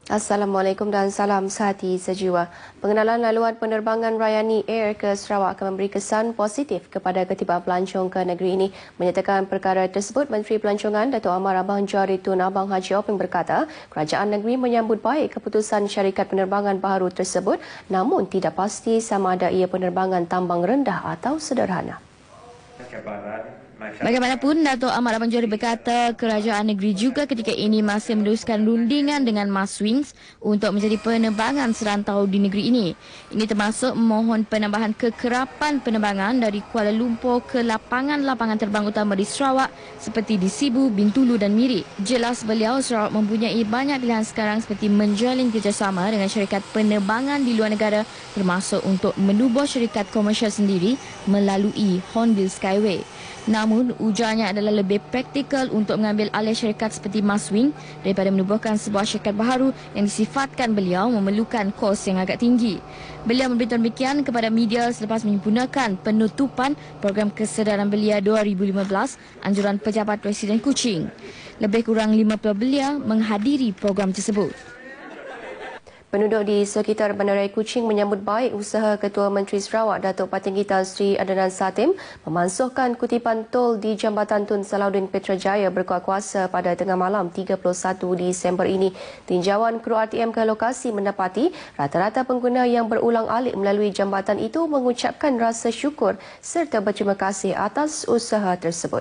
Assalamualaikum dan salam sehati sejiwa. Pengenalan laluan penerbangan Rayani Air ke Sarawak akan memberi kesan positif kepada ketibaan pelancong ke negeri ini. Menyatakan perkara tersebut, Menteri Pelancongan Datuk Amar Abang Jari Tun Abang Haji Openg berkata, kerajaan negeri menyambut baik keputusan syarikat penerbangan baharu tersebut, namun tidak pasti sama ada ia penerbangan tambang rendah atau sederhana. Bagaimanapun, Datuk Ahmad Abang Johari berkata kerajaan negeri juga ketika ini masih meneruskan rundingan dengan Maswings untuk menjadi penerbangan serantau di negeri ini. Ini termasuk memohon penambahan kekerapan penerbangan dari Kuala Lumpur ke lapangan-lapangan terbang utama di Sarawak seperti di Sibu, Bintulu dan Miri. Jelas beliau, Sarawak mempunyai banyak pilihan sekarang seperti menjalin kerjasama dengan syarikat penerbangan di luar negara termasuk untuk menubuh syarikat komersial sendiri melalui Hornbill Skyway. Namun, ujarnya adalah lebih praktikal untuk mengambil alih syarikat seperti Maswing daripada menubuhkan sebuah syarikat baharu yang disifatkan beliau memerlukan kos yang agak tinggi. Beliau memberitahu demikian kepada media selepas menyempurnakan penutupan program kesedaran belia 2015 anjuran pejabat Presiden Kuching. Lebih kurang 50 belia menghadiri program tersebut. Penduduk di sekitar Bandaraya Kuching menyambut baik usaha Ketua Menteri Sarawak Datuk Patinggi Tan Sri Adnan Satim memansuhkan kutipan tol di Jambatan Tun Salahuddin Petrajaya berkuat kuasa pada tengah malam 31 Disember ini. Tinjauan kru RTM ke lokasi mendapati rata-rata pengguna yang berulang alik melalui jambatan itu mengucapkan rasa syukur serta berterima kasih atas usaha tersebut.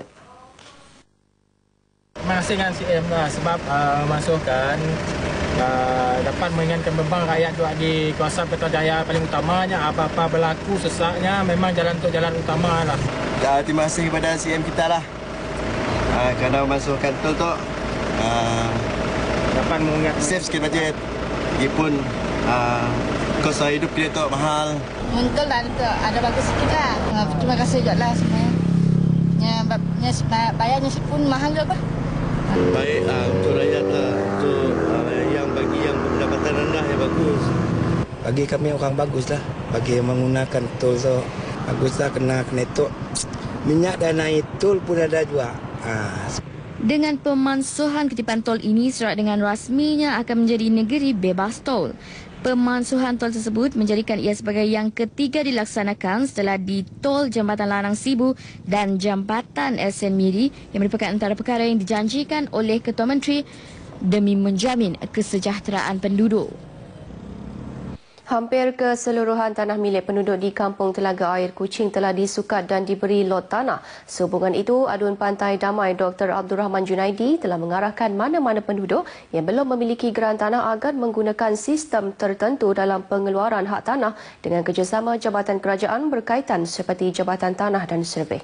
Terima kasih dengan CM lah sebab masukkan dapat meringankan beban rakyat di kawasan Petrajaya. Paling utamanya apa-apa berlaku sesaknya memang jalan tu jalan utama lah. Terima kasih kepada CM kita lah kerana masukkan tol tu Dapat mengingat save sikit bajet. Lagipun kos hidup dia tu mahal. Betul lah, ada bagus sikit lah. Terima kasih juga lah semuanya. Bayarnya pun mahal juga. Baik untuk rakyat lah. Untuk yang bagi yang pendapatan rendah yang bagus. Bagi kami orang bagus lah. Bagi yang menggunakan tol tu bagus lah kena itu. Minyak dan air tol pun ada juga. Dengan pemansuhan kutipan tol ini, Sarawak dengan rasminya akan menjadi negeri bebas tol. Pemansuhan tol tersebut menjadikan ia sebagai yang ketiga dilaksanakan setelah di tol Jambatan Larang Sibu dan Jambatan SN Miri yang merupakan antara perkara yang dijanjikan oleh Ketua Menteri demi menjamin kesejahteraan penduduk. Hampir keseluruhan tanah milik penduduk di Kampung Telaga Air Kuching telah disukat dan diberi lot tanah. Sehubungan itu, Aduan Pantai Damai Dr. Abdul Rahman Junaidi telah mengarahkan mana-mana penduduk yang belum memiliki geran tanah agar menggunakan sistem tertentu dalam pengeluaran hak tanah dengan kerjasama jabatan kerajaan berkaitan seperti Jabatan Tanah dan Survey.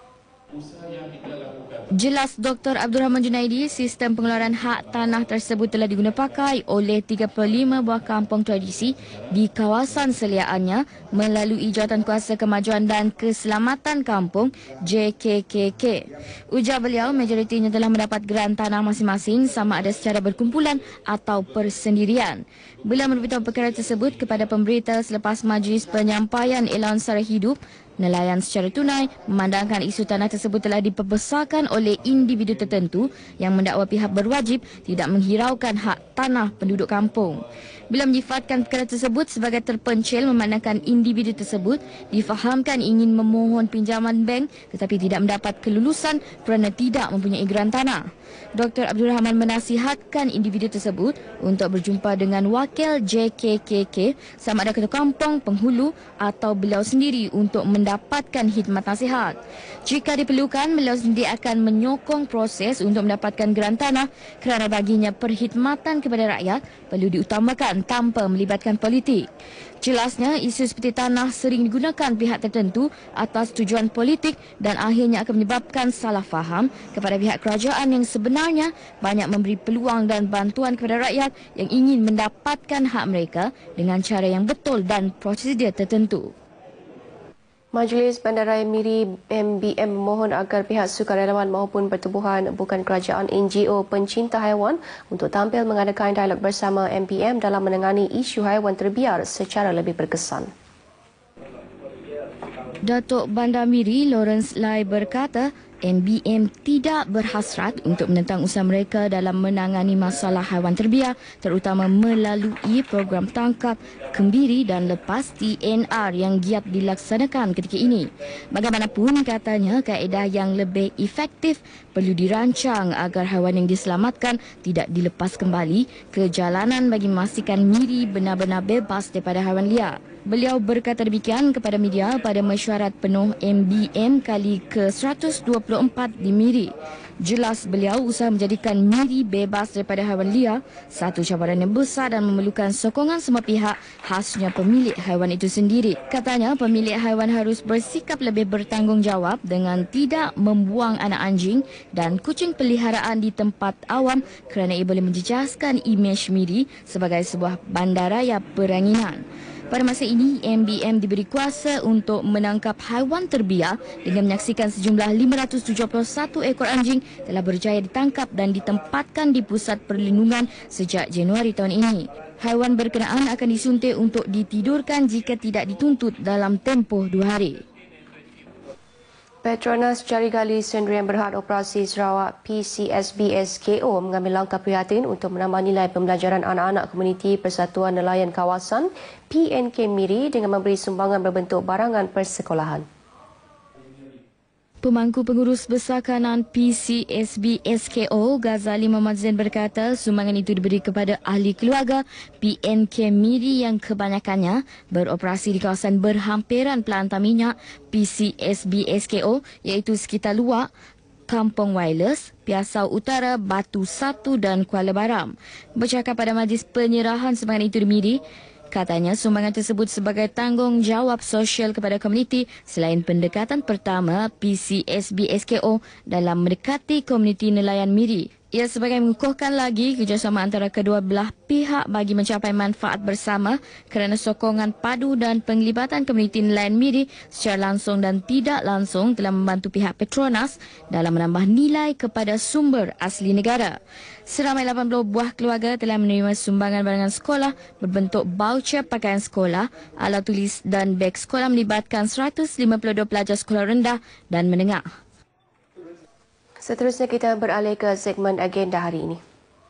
Jelas Dr. Abdul Rahman Junaidi, sistem pengeluaran hak tanah tersebut telah diguna pakai oleh 35 buah kampung tradisi di kawasan seliaannya melalui Jawatan Kuasa Kemajuan dan Keselamatan Kampung JKKK. Ujar beliau, majoritinya telah mendapat geran tanah masing-masing sama ada secara berkumpulan atau persendirian. Beliau memberitahu perkara tersebut kepada pemberita selepas majlis penyampaian Elan Sara Hidup nelayan secara tunai memandangkan isu tanah tersebut telah diperbesarkan oleh individu tertentu yang mendakwa pihak berwajib tidak menghiraukan hak tanah penduduk kampung. Bila menyifatkan perkara tersebut sebagai terpencil memandangkan individu tersebut difahamkan ingin memohon pinjaman bank tetapi tidak mendapat kelulusan kerana tidak mempunyai geran tanah. Dr. Abdul Rahman menasihatkan individu tersebut untuk berjumpa dengan wakil JKKK sama ada ketua kampung, penghulu atau beliau sendiri untuk mendapatkan khidmat nasihat. Jika diperlukan, beliau sendiri akan menyokong proses untuk mendapatkan geran tanah kerana baginya perkhidmatan kepada rakyat perlu diutamakan tanpa melibatkan politik. Jelasnya, isu seperti tanah sering digunakan pihak tertentu atas tujuan politik dan akhirnya akan menyebabkan salah faham kepada pihak kerajaan yang sebenarnya banyak memberi peluang dan bantuan kepada rakyat yang ingin mendapatkan hak mereka dengan cara yang betul dan prosedur tertentu. Majlis Bandaraya Miri MBM memohon agar pihak sukarelawan maupun pertubuhan bukan kerajaan NGO pencinta haiwan untuk tampil mengadakan dialog bersama MBM dalam menangani isu haiwan terbiar secara lebih berkesan. Datuk Bandar Miri Lawrence Lai berkata, MBM tidak berhasrat untuk menentang usaha mereka dalam menangani masalah haiwan terbiar, terutama melalui program tangkap, kembiri dan lepas TNR yang giat dilaksanakan ketika ini. Bagaimanapun, katanya kaedah yang lebih efektif perlu dirancang agar haiwan yang diselamatkan tidak dilepas kembali ke jalanan bagi memastikan miri benar-benar bebas daripada haiwan liar. Beliau berkata demikian kepada media pada mesyuarat penuh MBM kali ke-124 di Miri. Jelas beliau usaha menjadikan miri bebas daripada haiwan liar satu cabaran yang besar dan memerlukan sokongan semua pihak, khasnya pemilik haiwan itu sendiri. Katanya pemilik haiwan harus bersikap lebih bertanggungjawab dengan tidak membuang anak anjing dan kucing peliharaan di tempat awam kerana ia boleh menjejaskan imej Miri sebagai sebuah bandaraya peranginan. Pada masa ini, MBM diberi kuasa untuk menangkap haiwan terbiar dengan menyaksikan sejumlah 571 ekor anjing telah berjaya ditangkap dan ditempatkan di pusat perlindungan sejak Januari tahun ini. Haiwan berkenaan akan disuntik untuk ditidurkan jika tidak dituntut dalam tempoh 2 hari. Petronas Jari Gali Sdn Berhad Operasi Sarawak PCSB-SKO mengambil langkah prihatin untuk menambah nilai pembelajaran anak-anak komuniti Persatuan Nelayan Kawasan PNK Miri dengan memberi sumbangan berbentuk barangan persekolahan. Pemangku Pengurus Besar Kanan PCSB-SKO Ghazali Muhammad Zain berkata sumbangan itu diberi kepada ahli keluarga PNK Miri yang kebanyakannya beroperasi di kawasan berhampiran pelantar minyak PCSB-SKO iaitu sekitar Luak, Kampung Wireless, Piasau Utara, Batu Satu dan Kuala Baram. Bercakap pada majlis penyerahan sumbangan itu di Miri, katanya sumbangan tersebut sebagai tanggungjawab sosial kepada komuniti selain pendekatan pertama PCSB-SKO dalam mendekati komuniti nelayan Miri. Ia sebagai mengukuhkan lagi kerjasama antara kedua belah pihak bagi mencapai manfaat bersama kerana sokongan padu dan penglibatan komuniti nelayan Miri secara langsung dan tidak langsung telah membantu pihak Petronas dalam menambah nilai kepada sumber asli negara. Seramai 80 buah keluarga telah menerima sumbangan barangan sekolah berbentuk voucher pakaian sekolah, alat tulis dan beg sekolah melibatkan 152 pelajar sekolah rendah dan menengah. Seterusnya kita beralih ke segmen agenda hari ini.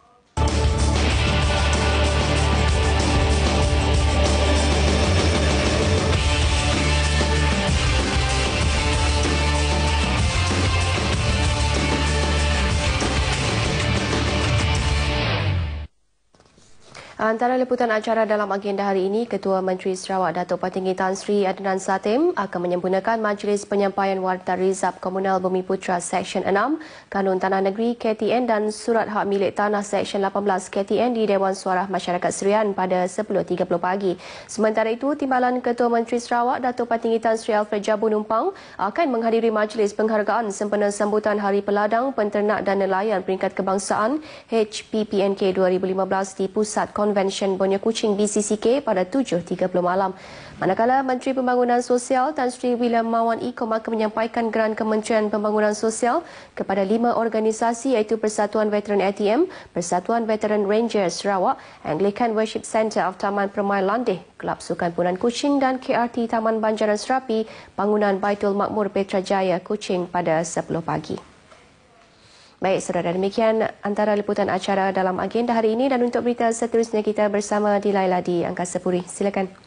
Antara liputan acara dalam agenda hari ini, Ketua Menteri Sarawak Datuk Patinggi Tan Sri Adnan Satem akan menyempurnakan Majlis Penyampaian Warta Rizab Komunal Bumi Putra Seksyen 6, Kanun Tanah Negeri KTN dan Surat Hak Milik Tanah Seksyen 18 KTN di Dewan Suara Masyarakat Serian pada 10.30 pagi. Sementara itu, Timbalan Ketua Menteri Sarawak Datuk Patinggi Tan Sri Alfred Jabu Numpang akan menghadiri majlis penghargaan sempena sambutan Hari Peladang, Penternak dan Nelayan Peringkat Kebangsaan HPPNK 2015 di Pusat Konvensyen Borneo Kuching BCCK pada 7.30 malam. Manakala Menteri Pembangunan Sosial Tan Sri William Mawan Ikom akan menyampaikan geran Kementerian Pembangunan Sosial kepada 5 organisasi iaitu Persatuan Veteran ATM, Persatuan Veteran Ranger Sarawak, Anglican Worship Centre of Taman Permai Landeh, Kelab Sukan Punan Kuching dan KRT Taman Banjaran Serapi, bangunan Baitul Makmur Petrajaya Kuching pada 10 pagi. Baik, saudara, demikian antara liputan acara dalam agenda hari ini dan untuk berita seterusnya kita bersama Dilaila di Angkasa Puri. Silakan.